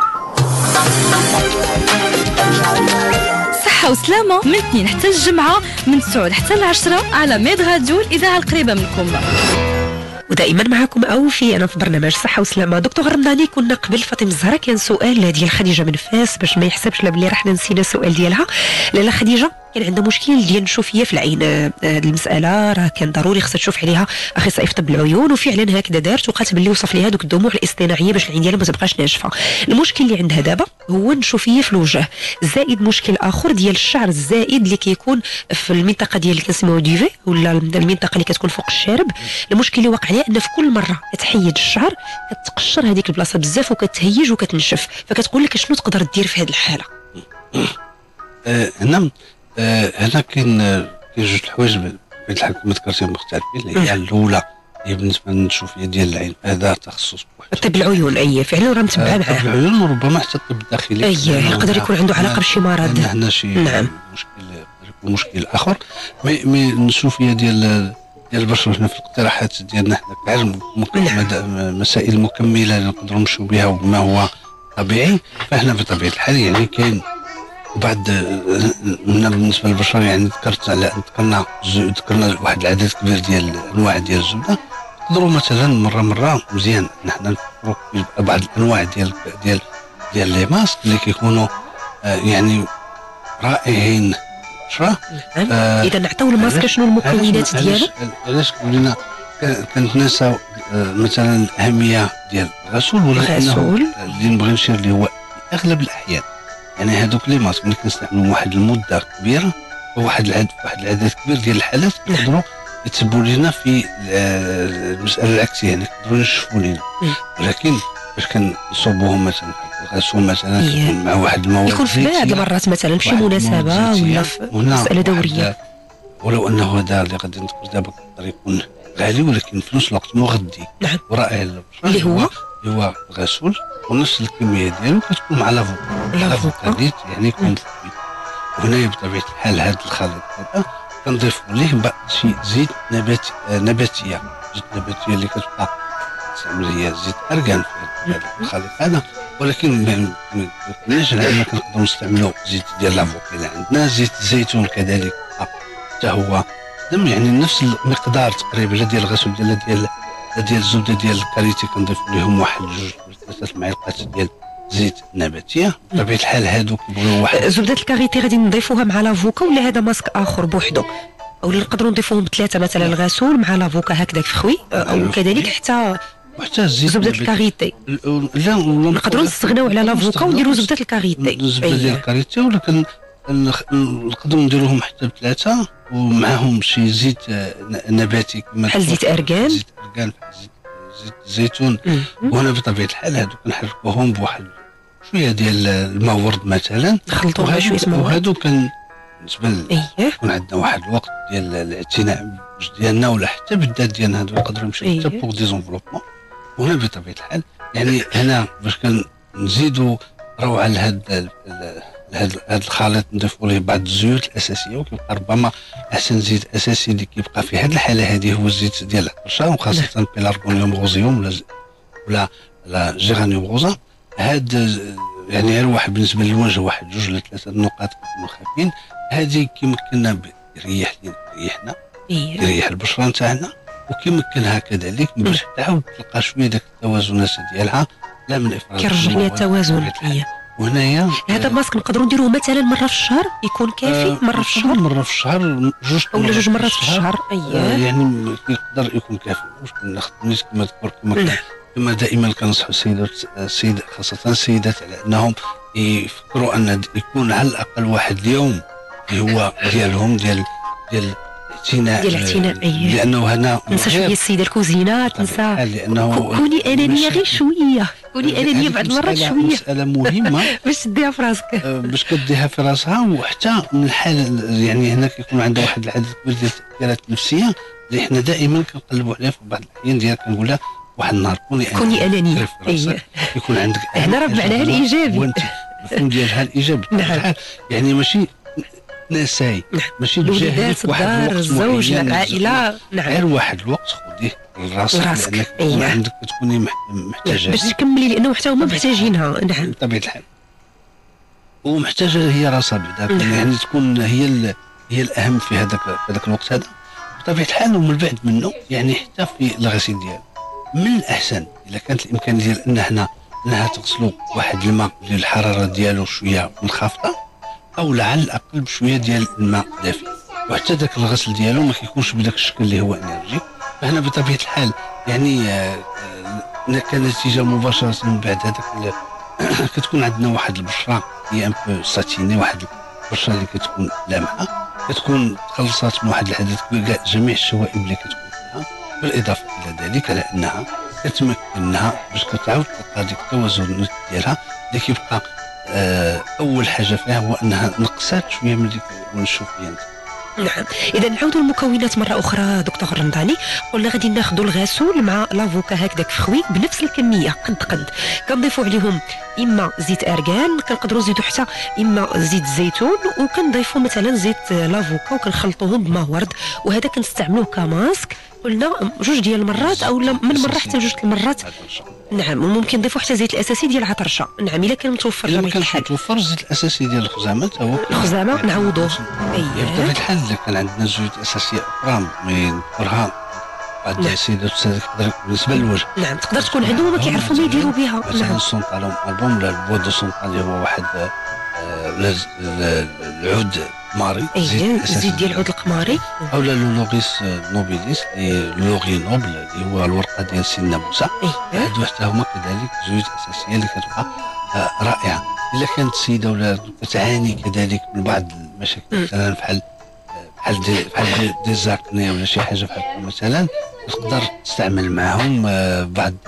صحة وسلامة من الاثنين حتى الجمعة، من 9 حتى 10 على ميد راديو الإذاعة القريبة منكم. ودائما معكم اوفي انا في برنامج صحه وسلامه. دكتور رمضاني، كنا قبل فاطمه الزهراء كان سؤال ديال خديجه من فاس باش ما يحسبش لا بلي رحنا نسينا السؤال ديالها. لاله خديجه كان عندها مشكل ديال النشوفيه في العين. المساله راه كان ضروري خصها تشوف عليها اخصائي في طب العيون، وفعلا هكذا دارت وقات باللي وصف ليها دوك الدموع الاصطناعيه باش العين ديالها ما تبقاش ناشفه. المشكل اللي عندها دابا هو النشوفيه في الوجه، زائد مشكل اخر ديال الشعر الزائد اللي كيكون في المنطقه ديال اللي كنسميوه ديفي ولا المنطقه اللي كتكون فوق الشارب. المشكل اللي واقع عليها ان في كل مره كتحيد الشعر كتقشر هذيك البلاصه بزاف وكتهيج وكتنشف. فكتقول لك شنو تقدر دير في هذه الحاله؟ هنا كاين جوج الحوايج بحال كما ذكرتيهم مختلفين. اللي هي الاولى هي بالنسبه للنشوفيه ديال العين، هذا تخصص طب العيون. فعلا راه متبعه معاه. طب العيون وربما حتى الطب الداخلي يقدر يكون عنده علاقه بشي مرض. هنا شي مشكل اخر. مي النشوفيه ديال البشره هنا في الاقتراحات ديالنا حنا كنعلم مسائل مكمله اللي نقدروا نمشيو بها وما هو طبيعي. فهنا بطبيعه الحال يعني كاين بعد من بالنسبه للبشر يعني ذكرنا واحد العدد كبير ديال الانواع ديال الزبده. نقدروا مثلا مره مزيان نحن نفكروا في بعض الانواع ديال لي ماسك اللي كيكونوا يعني رائعين البشره. اذا نعطيو الماسك شنو المكونات ديالو؟ علاش قلنا كنتناساو مثلا الاهميه ديال الغسول، ولا انه اللي نبغي نشير اللي هو في اغلب الاحيان يعني هذوك لي ماسك ملي كنستعملوا واحد المده كبيره واحد العدد كبير ديال الحالات يقدروا يتسبوا لنا في المساله العكسيه، يعني يقدروا يشوفوا لنا. ولكن باش كنصوبوهم مثلا الغسول مثلا يكون مع واحد المواد يكون في بعض المرات مثلا في مناسبه ولا في مساله دوريه، ولو انه هذا اللي غادي نذكر دابا يقدر يكون غالي ولكن في نفس الوقت مغذي ورائع للبشره، اللي هو الغسول، ونفس الكميه ديالو كتكون مع لافوكاديت يعني يكون هنايا بطبيعه الحال هذا الخليط هذا كنضيفوا ليه شي زيت نباتيه اللي كتبقى تستعمل هي زيت ارغان في هذا الخليط هذا، ولكن ما يمكنناش لان كنقدروا نستعملوا زيت ديال لافوكا، عندنا زيت الزيتون كذلك حتى هو يعني نفس المقدار تقريبا ديال الغسول ديال الزبده ديال الكاريتي كنضيفوا لهم 1 2 3 معالق ديال زيت نباتيه. بطبيعه الحال هادو كيبغيو واحد زبده الكاريتي غادي نضيفوها مع لافوكا ولا هذا ماسك اخر بوحدو، او نقدروا نضيفوهم بثلاثه مثلا الغسول مع لافوكا هكذا فخوي، او كذلك حتى زبده الكاريتي. لا نقدروا نستغناو على لافوكا ونديروا زبده الكاريتي، الزبده ديال الكاريتي، ولكن نقدروا نديروهم حتى بثلاثه ومعهم شي زيت نباتي كما بحال زيت ارغان، زيت الزيتون. وهنا بطبيعه الحال هادو كنحركوهم بواحد شويه ديال الماء ورد مثلا، نخلطوها شويه ماء ورد، وهادو بالنسبه يكون عندنا واحد الوقت ديال الاعتناء ديالنا ولا حتى بالذات ديالنا، هادو يقدروا يمشيو حتى بوغ ديزونفلوبمون. وهنا بطبيعه الحال يعني هنا باش كنزيدوا روعه لهاد الخليط نضيفوا ليه بعض الزيوت الاساسيه، وكيبقى ربما احسن زيت اساسي اللي كيبقى في هذه الحاله هذه هو الزيت ديال العطرشه، وخاصه بيلارغونيوم غوزيوم ولا جيرانيوم غوزا. هاد يعني غير واحد بالنسبه للوجه، واحد 2 ولا 3 نقاط كيكونوا خافين، هذه كيمكننا يريحنا يريح البشره نتاعنا، وكيمكنها كذلك باش تعاود تلقى شويه داك التوازنات ديالها، لا من افراط كيرجع لنا التوازن. وهنايا هذا الماسك نقدروا نديروه مثلا مره في الشهر يكون كافي؟ مره في الشهر، مره في الشهر، ولا 2 مرات في الشهر. يعني يقدر يكون كافي. واش كناخذ كما ذكرت كما دائما كنصحوا السيدات خاصه السيدات على انهم يفكروا ان يكون على الاقل واحد اليوم اللي هو ديالهم ديال الاعتناء، لانه هنا تنسى شويه السيده الكوزينه، تنسى لانه كوني انانيه غير شويه، كوني انانيه بعض المرات شويه. مساله مهمه باش تديها في راسك، باش كديها في راسها. وحتى من الحال يعني هنا كيكون عندها واحد العدد كبير ديال التاثيرات النفسيه اللي حنا دائما كنقلبوا عليها في بعض الاحيان ديال كنقول لها واحد النهار كوني انانيه، يكون عندك هنا راه بمعناها الايجابي، وانت المفهوم ديالها الايجابي. يعني ماشي نساي، ماشي تجاهلك واحد الوقت الزوج العائله، غير واحد الوقت خذيه لراسك، لانك عندك تكوني محتاجه باش تكملي، لانه حتى هما محتاجينها. بطبيعه الحال ومحتاجه هي راسها بعدا، يعني تكون هي الاهم في هذاك الوقت هذا بطبيعه الحال. ومن بعد منه يعني حتى في الغسيل ديالو من الاحسن اذا كانت الامكانيه ديال انها تغسلوا واحد الماء ديال الحراره ديالو شويه منخفضه، او على الاقل بشويه ديال الماء دافي، وحتى ذاك الغسل ديالو ما كيكونش بداك الشكل اللي هو انرجي. فهنا بطبيعه الحال يعني كنتيجه مباشره من بعد هذاك كتكون عندنا واحد البشره هي ان بو ساتيني، واحد البشره اللي كتكون لامعه، كتكون تخلصات من واحد العدد كبير جميع الشوائب اللي كتكون فيها، بالاضافه الى ذلك على انها كتمكنها باش كتعاود تلقى ديك التوازن ديالها اللي كيبقى اول حاجه فيها هو انها نقصات شويه من ديك الشوفيات. نعم، اذا نعاودوا المكونات مره اخرى دكتور رمضاني. قلنا غادي ناخذوا الغسول مع لافوكا هكذاك فخوي بنفس الكميه قد كنضيفوا عليهم اما زيت ارغان، كنقدروا نزيدوا حتى اما زيت الزيتون، وكنضيفوا مثلا زيت لافوكا وكنخلطوهم بماء ورد، وهذا كنستعملوه كماسك قلنا 2 ديال المرات او من مره حتى 2 المرات. نعم، وممكن نضيفوا حتى زيت الاساسي ديال العطرشه. نعم، الا كان متوفر جميع الحال متوفر الزيت الاساسي ديال الخزامه تا هو الخزامه نعوضوه. بطبيعه الحال اذا كان عندنا زيوت اساسيه اخرى نذكرها بعض السيدات بالنسبه للوجه، نعم، تقدر تكون عندهم ما كيعرفوا ما يديروا بها. مثلا السونطالوم البوم ولا البوا دو سونطال اللي هو واحد العود ماري، زيت ديال العود القماري، او لولوغيس نوبيليس لوغي نوبل اللي هو الورقه ديال سيدنا موسى. هادو حتى هما كذلك زيوت اساسيه اللي كتبقى رائعه. الا كانت السيده ولا تعاني كذلك من بعض المشاكل مثلا بحال بحال دي زاكني ولا شي حاجه بحال مثلا تقدر تستعمل معهم بعض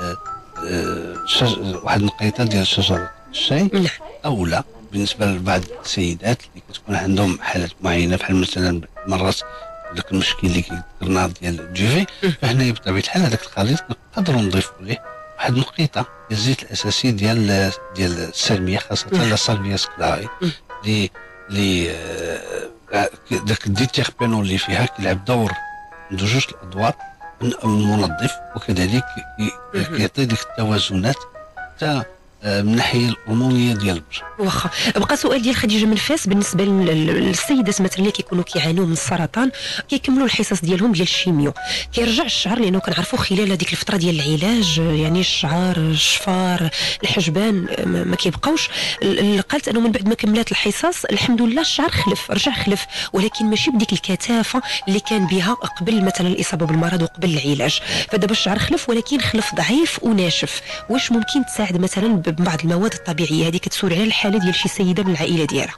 واحد النقيطه ديال شجره الشاي او لا. بالنسبه لبعض السيدات اللي كتكون عندهم حالات معينه بحال مثلا مرات داك المشكل اللي كذكرنا ديال الجيفي، فهنا بطبيعه الحال هذاك الخليط نقدروا نضيفوا ليه واحد النقيطه ديال الزيت الاساسي ديال السلميه، خاصه لا سالفيا سكلاي اللي داك الديتيربينول اللي فيها كيلعب دور عنده جوج الادوار، المنظف وكذلك كيعطي ديك التوازنات حتى من الناحيه الهرمونيه ديال البشره. واخا بقى سؤال ديال خديجه من فاس بالنسبه للسيدات مثلا اللي كيكونوا كيعانيو من السرطان كيكملوا الحصص ديالهم ديال الشيميو، كيرجع الشعر لانه كنعرفوا خلال هذيك الفتره ديال العلاج يعني الشعر الشفار الحجبان ما كيبقاوش. قالت انه من بعد ما كملات الحصص الحمد لله الشعر رجع خلف، ولكن ماشي بديك الكثافه اللي كان بها قبل مثلا الاصابه بالمرض وقبل العلاج. فدابا الشعر خلف ولكن خلف ضعيف وناشف، واش ممكن تساعد مثلا ببعض المواد الطبيعيه هذه كتسول على الحاله ديال شي سيده من العائله ديالها؟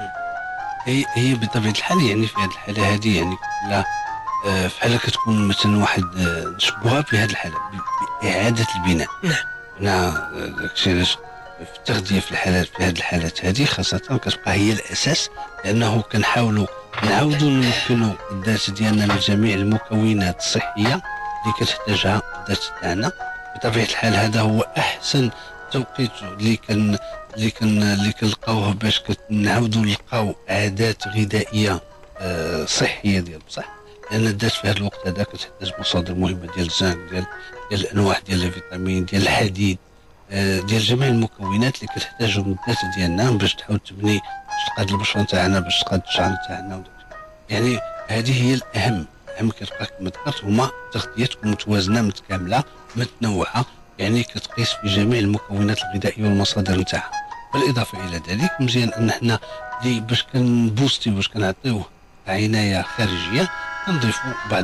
هي بطبيعه الحال يعني في هذه الحاله هذه يعني لا في حاله كتكون مثلا واحد نشبهها في هذه الحاله باعاده البناء. نعم داكشي علاش في التغذيه في هذه الحالات هذه خاصه كتبقى هي الاساس، لانه كنحاولوا نعاودوا نمكنوا الذات ديالنا من جميع المكونات الصحيه اللي كتحتاجها الذات تاعنا. بطبيعه الحال هذا هو احسن توقيت اللي كنلقاوه باش كنعاودوا نلقاو عادات غذائيه صحيه ديال بصح، لان الذات في هذا الوقت هذا كتحتاج مصادر مهمه ديال الزنك ديال الانواع ديال الفيتامين ديال الحديد ديال جميع المكونات اللي كتحتاجهم الذات ديالنا باش تعاود تبني، باش تقاد البشره تاعنا، باش تقاد الشعر تاعنا. يعني هذه هي الاهم كتبقى كما ذكرت هما تغذيه تكون متوازنه متكامله متنوعه، يعني كتقيس في جميع المكونات الغذائيه والمصادر نتاعها. بالاضافه الى ذلك مزيان ان حنا باش كنبوستيو باش كنعطيوه عنايه خارجيه كنضيفوا بعض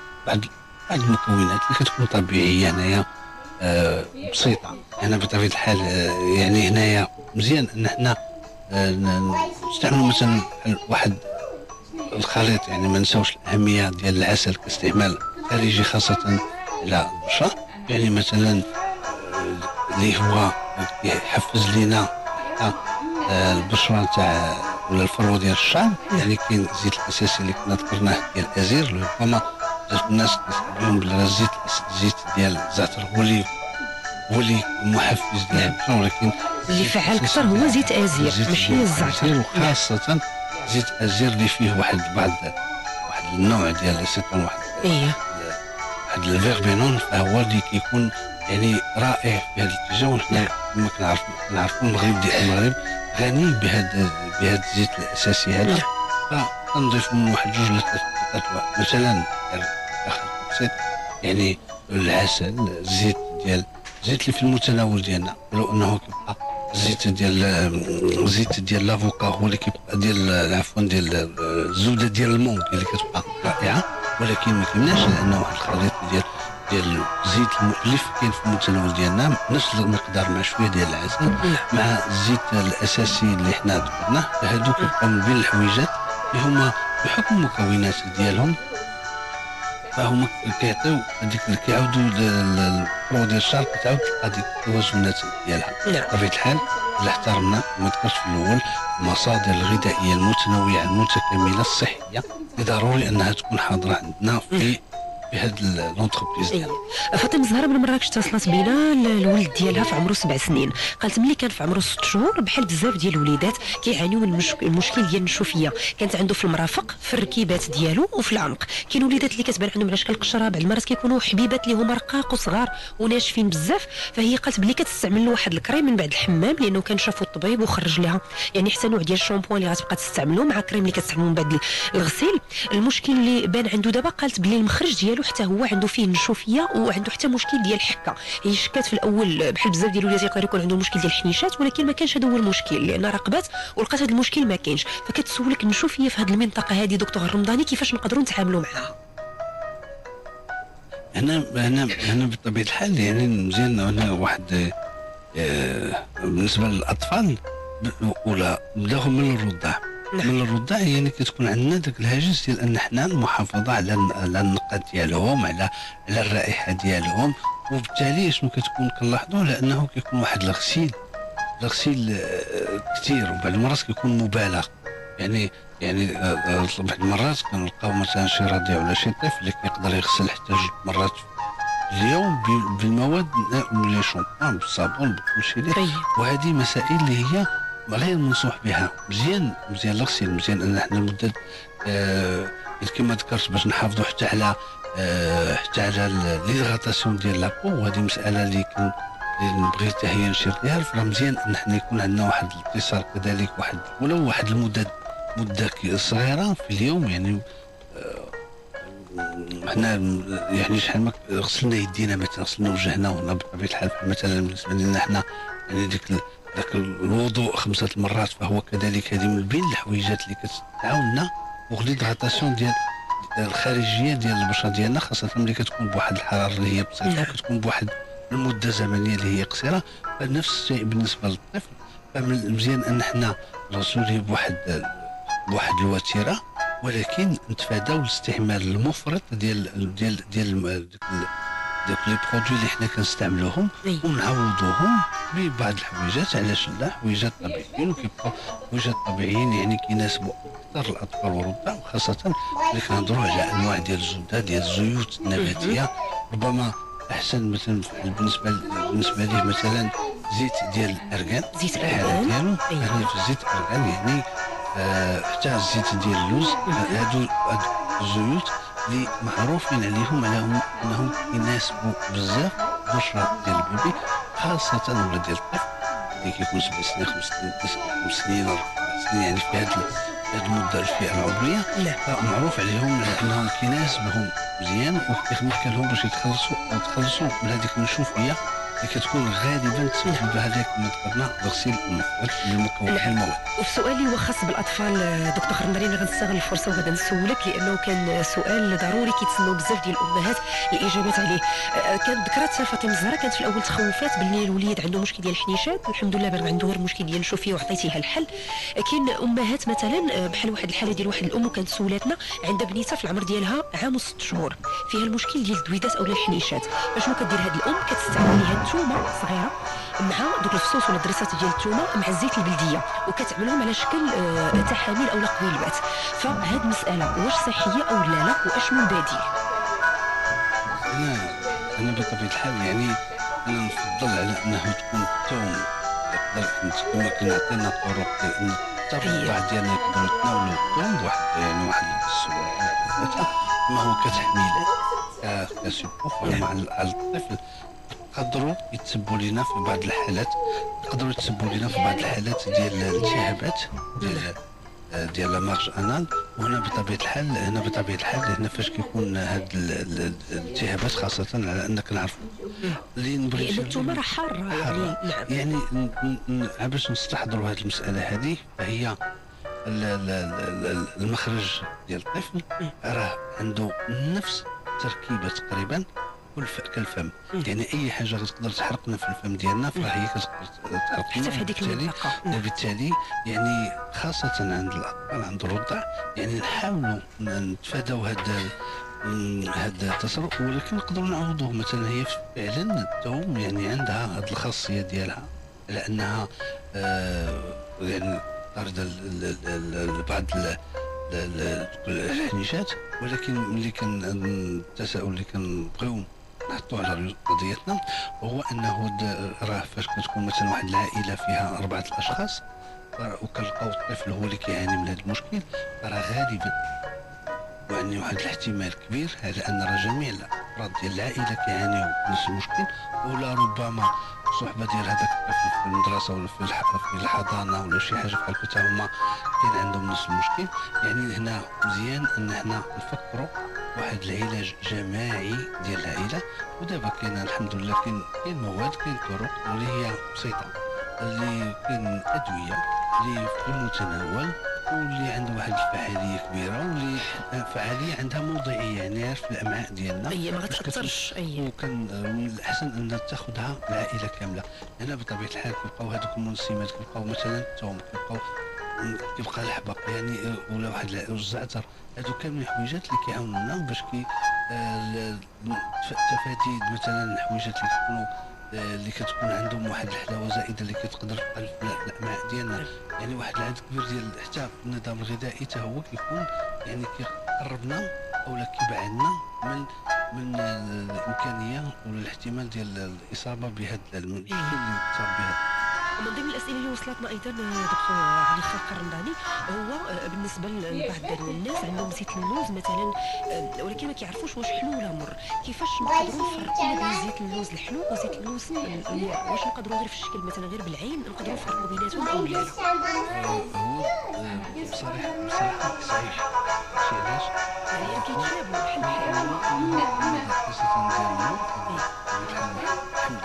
المكونات اللي كتكون طبيعيه هنايا بسيطه. هنا بطبيعه الحال يعني هنايا مزيان ان حنا نستعملوا مثلا واحد الخليط، يعني ما نساوش الاهميه ديال العسل كاستعمال خارجي خاصه على البشره، يعني مثلا اللي هو يحفز لنا البشره تاع ولا الفروه ديال الشعر. يعني كاين الزيت الاساسي اللي كنا ذكرناه ديال الازير، ربما بزاف الناس كيستعملوهم بلا الزيت ديال الزعتر هو اللي محفز ديال البشره، ولكن اللي فعال اكثر هو زيت ازير ماشي الزعتر، وخاصه زيت ازير اللي فيه واحد النوع ديال الاسيتون واحد الفيربينون، فهو اللي كيكون يعني رائع في هذا الاتجاه. ونحن كما كنعرفوا المغرب غني بهذا الزيت الاساسي هذا، فنضيفوا من واحد جوج لثلاث مثلا بسيط، يعني العسل، الزيت اللي في المتناول ديالنا، ولو انه كيبقى الزيت ديال لافوكا هو اللي كيبقى ديال الزبده ديال المونغ اللي كتبقى رائعه، ولكن ما كايناش لانه واحد الخليط ديال الزيت المؤلف كاين في المتناول ديالنا نفس المقدار مع شويه ديال العسل مع الزيت الاساسي اللي حنا ذكرناه. هادو كيبقاو من بين الحويجات اللي هما بحكم المكونات ديالهم فهما كيعطيو هذيك كيعاودوا البرو ديال الشعر كتعاود تلقى ديك التوازنات ديالها. بطبيعه الحال الا احترمنا كما ذكرت في الاول المصادر الغذائيه المتنوعه المتكامله الصحيه ضروري انها تكون حاضره عندنا في هاد لونتربريز ديالنا. فاطمه الزهراء من مراكش اتصلت بينا الولد ديالها في عمره 7 سنين، قالت ملي كان في عمره 6 شهور بحال بزاف ديال الوليدات كيعانيو من المشكل ديال النشوفيه، كانت عنده في المرافق في الركيبات ديالو وفي العنق. كاين وليدات اللي كتبان عندهم على شكل القشره، بعض المرات كيكونوا حبيبات اللي هما رقاق وصغار وناشفين بزاف، فهي قالت بلي كتستعمل له واحد الكريم من بعد الحمام لانه كان شافو الطبيب وخرج لها يعني حتى نوع ديال الشامبوان اللي غتبقى تستعملو مع كريم اللي كتستعملو من بعد الغسيل. المشكل اللي بان عنده دابا قالت بلي المخرج ديالو حتى هو عنده فيه النشوفيه وعنده حتى مشكل ديال الحكه. هي شكات في الاول بحال بزاف ديال الوليدات يقدر يكون عندهم مشكل ديال الحنيشات، ولكن ما كانش هذا هو المشكل لان راقبات ولقات هذا المشكل ما كاينش. فكتسولك النشوفيه في هذه المنطقه هذه دكتور الرمضاني كيفاش نقدروا نتعاملوا معها؟ هنا بطبيعه الحال يعني مزيان هنا واحد بالنسبه للاطفال ولا نبداهم من الرضاع، من الرضع يعني كتكون عندنا داك الهاجس ديال ان حنا المحافظه على النقاط ديالهم، على الرائحه ديالهم، وبالتالي شنو كتكون كنلاحظوا لانه كيكون واحد الغسيل كثير، وبعض المرات كيكون مبالغ. يعني بعض المرات كنلقاو مثلا شي رضيع ولا شي طفل اللي كيقدر يغسل حتى 2 مرات في اليوم بالمواد لي شامبان بالصابون بكلشي، وهذه مسائل اللي هي غير منصوح بها. مزيان الغسيل، مزيان ان احنا المدة كما ذكرت باش نحافظوا حتى على ليغاتاسيون ديال لابو، وهذه مسألة اللي نبغي حتى هي نشير لها. فراه مزيان ان احنا يكون عندنا واحد الاتصال كذلك، ولو واحد المدة صغيرة في اليوم. يعني حنا يعني شحال ما غسلنا يدينا مثلا، غسلنا وجهنا، وهنا بطبيعة الحال مثلا بالنسبة لنا حنا يعني ذاك الوضوء 5 مرات، فهو كذلك هذه من بين الحويجات اللي كتعاوننا وغليدغاتاسيون ديال الخارجيه ديال البشره ديالنا، خاصه ملي كتكون بواحد الحراره اللي هي بسيطه وكتكون بواحد المده زمنيه اللي هي قصيره. فنفس الشيء بالنسبه للطفل، فمزيان ان حنا نغسلوه بواحد الوتيره، ولكن نتفاداو الاستعمال المفرط ديال دوك لي برودوي اللي حنا كنستعملوهم، ونعوضوهم ببعض الحويجات. علاش لا؟ حويجات طبيعيين، وكيبقاو حويجات طبيعيين يعني كيناسبوا اكثر الاطفال والرضع، وخاصه ملي كنهضروا على انواع ديال الزبده ديال الزيوت النباتيه. ربما احسن مثلا بالنسبه ليه مثلا زيت ديال الارغان، ديالو يعني في زيت الارغان يعني حتى الزيت ديال اللوز، هادو الزيوت اللي معروفين عليهم انهم يناسبوا بزاف البشره ديال البيبي، خاصه ولا ديال الطفل اللي كيكون 7 سنين 5 سنين 4 سنين، يعني في هذه المده الفئه العمريه. معروف عليهم انهم كيناسبهم مزيان، وكيخليك لهم باش يتخلصوا من هذيك النشوفيه اللي كتكون غالبا تسبب هذاك اللي ذكرنا غسيل المكونات المواد. وفي سؤالي هو خاص بالاطفال دكتور خرمداني، انا غنستغل الفرصه وغادي نسولك لانه كان سؤال ضروري كيتسناو بزاف ديال الامهات الاجابات عليه. كانت ذكرت فاطمه الزهراء كانت في الاول تخوفات باللي الوليد عنده مشكل ديال الحنيشات، والحمد لله بان عنده غير مشكل ديال النشوفيه وعطيتي لها الحل. كاين امهات مثلا بحال واحد الحاله ديال واحد الام كانت سولاتنا عندها بنيتها في العمر ديالها عام و6 شهور فيها المشكل ديال الدويدات او الحنيشات. فشنو كدير هذه الام؟ كتستعمل لها الثومه صغيره مع دوك الفصوص ولا الدريسات ديال الثومه مع الزيت البلديه، وكتعملهم على شكل تحاميل او قبيلبات. فهاد المساله واش صحيه او لا واشنو البديل؟ انا بطبيعه الحال يعني انا نفضل على انه تكون الثوم كما كنعطينا طرق ان الرضع ديالنا يقدروا يتناولوا الثوم بواحد السوء ما هو كتحميلات كسبوف مع الطفل. يقدروا يتسبوا لنا في بعض الحالات ديال الالتهابات ديال المارج انال. وهنا بطبيعه الحال هنا فاش كيكون هاد الالتهابات، خاصه على انك نعرفوا اللي نبغي لان الثومه راه حاره يعني باش نستحضروا هذه المساله هذه، فهي المخرج ديال الطفل راه عنده نفس التركيبه تقريبا كالفم. يعني اي حاجه غتقدر تحرقنا في الفم ديالنا فهي كتقدر تحرقنا في هذيك المنطقه. وبالتالي يعني خاصه عند الاطفال عند الرضع يعني نحاولوا نتفاداو هذا التصرف، ولكن نقدروا نعوضوه. مثلا هي فعلا الثوم يعني عندها هذه الخاصيه ديالها على انها يعني طارده بعض الحنيشات، ولكن ملي كان التساؤل اللي كنبغيو نحطوه على قضيتنا هو انه راه فاش كتكون مثلا واحد العائله فيها 4 أشخاص وكنلقاو الطفل هو اللي كيعاني من هذا المشكل، راه غالبا يعني واحد الاحتمال كبير على ان راه جميع الافراد ديال العائله كيعانيوا من نفس المشكل، ولا ربما الصحبه ديال هذاك الطفل في المدرسه ولا في الحضانه ولا شي حاجه بحال هكا هما كاين عندهم نفس المشكل. يعني هنا مزيان ان احنا نفكروا واحد العلاج جماعي ديال العائله. ودابا كاين الحمد لله كاين مواد، كاين طرق اللي هي بسيطه، اللي كاين ادويه اللي في المتناول واللي عندها واحد الفعاليه كبيره، واللي فعاليه عندها موضعيه يعني في الامعاء ديالنا ما غتاثرش. وكان من الاحسن ان تاخذها العائله كامله. هنا بطبيعه الحال كيبقاو هذوك المنسمات، كيبقاو مثلا الثوم، كيبقاو كيبقى الحبق يعني ولا واحد الزعتر. هادو كاملين حويجات اللي كيعاونونا باش تفادي مثلا الحويجات اللي كيكونوا اللي كتكون عندهم واحد الحلاوه زائده اللي كتقدر تبقى في الامعاء ديالنا. يعني واحد العدد كبير ديال حتى النظام الغذائي حتى هو كيكون يعني كيقربنا اولا كيبعدنا من الامكانيه ولا الاحتمال ديال الاصابه بهذا المشكل اللي متصاب بها. ومن ضمن الاسئله اللي وصلتنا ايضا دكتور عبد الخالق الرمضاني هو بالنسبه لبعض الناس عندهم زيت اللوز مثلا ولكن ما كيعرفوش واش حلو ولا مر، كيفاش نقدروا نفرقوا بين زيت اللوز الحلو وزيت اللوز المر؟ واش نقدروا غير في الشكل مثلا غير بالعين نقدروا نفرقوا بيناتهم او لا؟ هو بصراحه صحيح شي علاش يعني كيتشابهوا بحال بحال خاصه ديال المر الحمد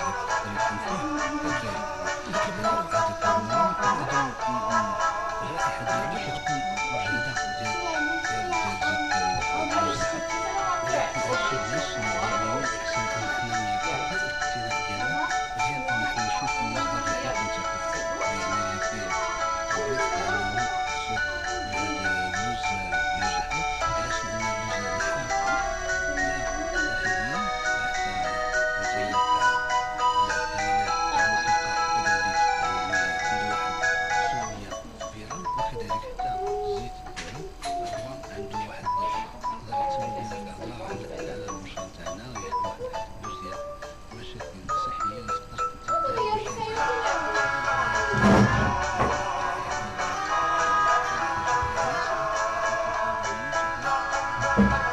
لله.